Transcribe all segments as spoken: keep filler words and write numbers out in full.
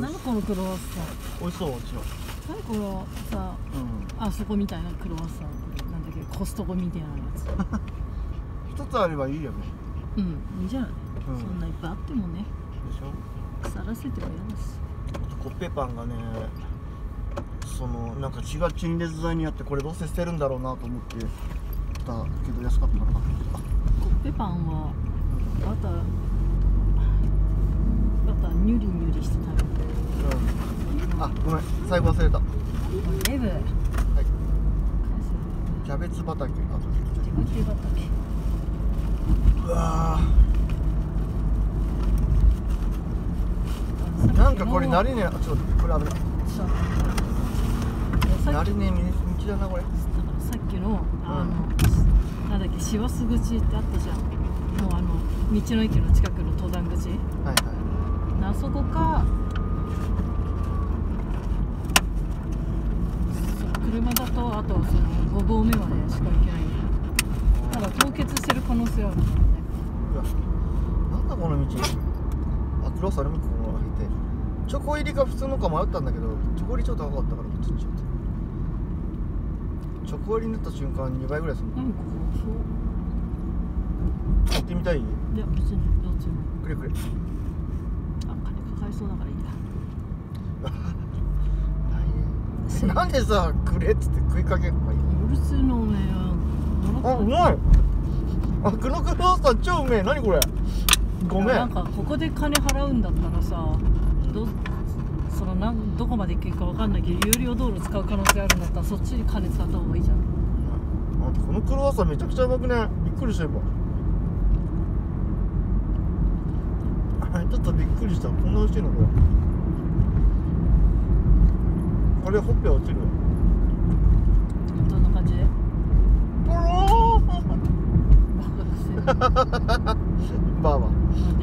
何このクロワッサン。 美味しそう。もちろん。 何このさ、うん、あそこみたいなクロワッサン、なんだっけ、コストコみたいなやつ。 一つあればいいよね。 うん、いいじゃない、うん、そんないっぱいあってもね。 でしょ。 腐らせては嫌だし。 コッペパンがね、そのなんか血が陳列剤にあって、これどうせ捨てるんだろうなと思ってたけど安かったから買ってきた。 コッペパンはバター、バターニュリニュリして食べて。 うん。あ、ごめん、最後忘れた。 レブ。はい。 キャベツ畑。あ、 キャベツ畑。 うわー。なんかこれなりね、あ、ちょっとこれ危ない。なりね道だなこれ。だからさっきのあの、うん、なんだっけ、師走口ってあったじゃん。もうあの道の駅の近くの登山口。はいはい。あそこか。車だとあとそのご合目までしか行けないんだ。ただ凍結してる可能性はあるからね。 うわ、なんだこの道。あ、クロスあれもここ開けて。チョコ入りか普通のか迷ったんだけど、チョコ入りちょっと高かったからこっち行っちゃった。チョコ入りになった瞬間にばいぐらいするの。 何ここ、 そう行ってみたい？いや別にどっちも。 くれくれ。あ、 金かかりそうだからいいや。 なんでさ、くれっつって食いかけんのがいい。 うるせえのね。 あ、うまい。あ、クノクロワッサン超うめえ。何これ。ごめん。 なんかここで金払うんだったらさ、どそのなんどこまで行けるかわかんないけど、有料道路使う可能性あるんだったらそっちに金使った方がいいじゃん。 あ、このクロワッサンめちゃくちゃうまくね。びっくりした今。ちょっとびっくりした。こんな美味しいのこれ。これほっぺ落ちる。 どんな感じで？ ポロー。 バカくせえ。 バーバー。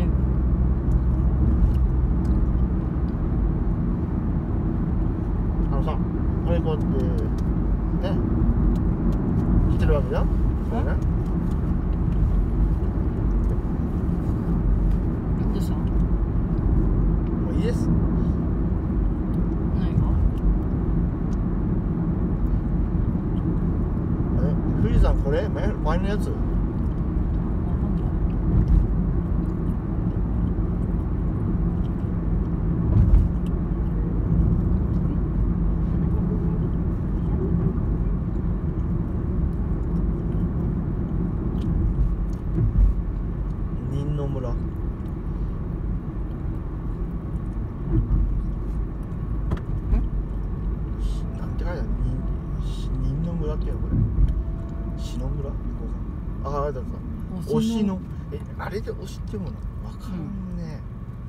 あのさ、これこうやってね、してるわけじゃん。これね。 どうした？ もういいです。富士山これ前前のやつ。任野村。なんて書いてある？任野村っていうのこれ。篠村？あ、あれだった。推しの、え、あれで推しっていうものわかんね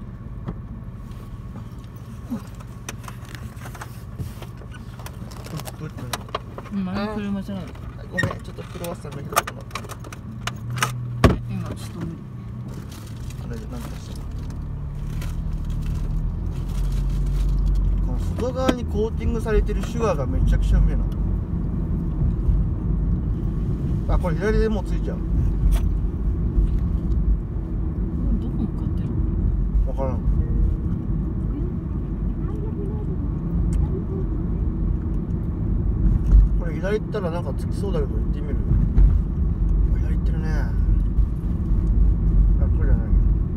え。うん、あれ車じゃない。 ごめん、ちょっとクロワッサンだけどこの。 今ちょっと無理。 あれでなんかした。この外側にコーティングされてるシュガーがめちゃくちゃうめえな。あ、これ左でもうついちゃう。 どこ向かってる？ わからん。これ左行ったらなんかつきそうだけど行ってみる。左行ってるね。あ、これじゃない。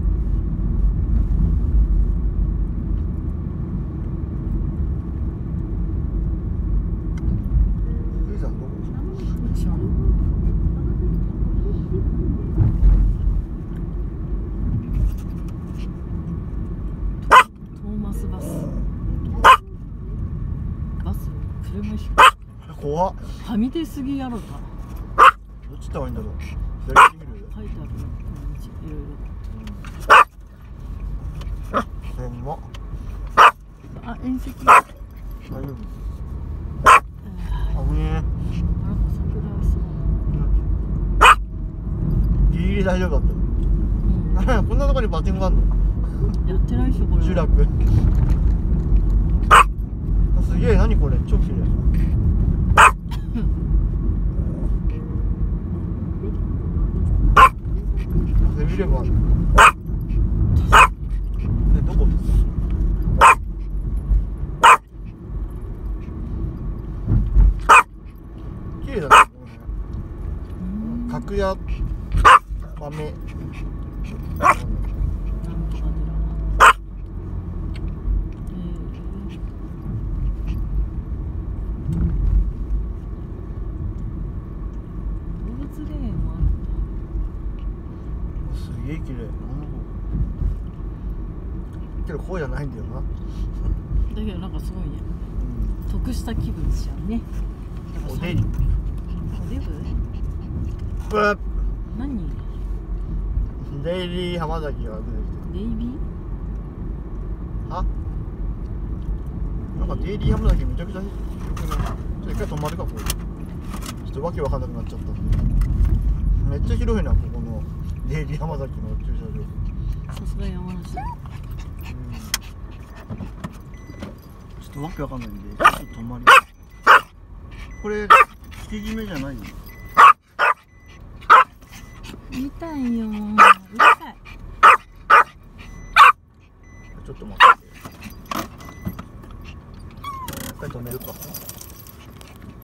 富士山どこ？ 知らん。 怖っ。 はみ出すぎやろか。 どっち行った方がいいんだろう。左行ってみる？ 書いてあるね、いろいろ。うん。ま。 あ、遠石。 大丈夫。あぶねえ。ギリギリ大丈夫だった。うん、こんなとこにバッティングがあるの？ やってないでしょこれ。 集落。すげえ、何これ、超綺麗。セミレバー。で、どこですか？ 屋豆なんとか寺えー、動物霊園もあるんだ。 すげえ綺麗。けどこうじゃないんだよな。 だけどなんかすごいね、うん、得した気分じゃんね。 おデブおデブう何デイリー浜崎が出てきてデイビる。はなんかデイリー浜崎めちゃくちゃ良くない？ちょっと一回止まるかこれ。ちょっとわけわかんなくなっちゃったんで。めっちゃ広いなここのデイリー浜崎の駐車場。 さすが山梨だ。 ちょっとわけわかんないんで、ちょっと止まり。これ、引き締めじゃないよ。 見たいよ。うるさい。 ちょっと待って。一回止めるか。